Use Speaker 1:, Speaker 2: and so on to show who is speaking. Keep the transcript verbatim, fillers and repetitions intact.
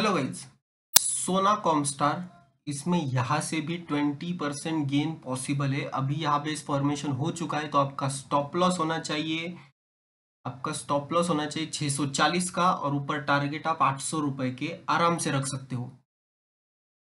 Speaker 1: Hello guys, सोना कॉमस्टार, इसमें यहाँ से भी ट्वेंटी परसेंट गेन पॉसिबल है। अभी यहाँ पे इस फॉर्मेशन हो चुका है तो आपका स्टॉप लॉस होना चाहिए आपका स्टॉप लॉस होना चाहिए छह सौ चालीस का, और ऊपर टारगेट आप आठ सौ रुपए के आराम से रख सकते हो।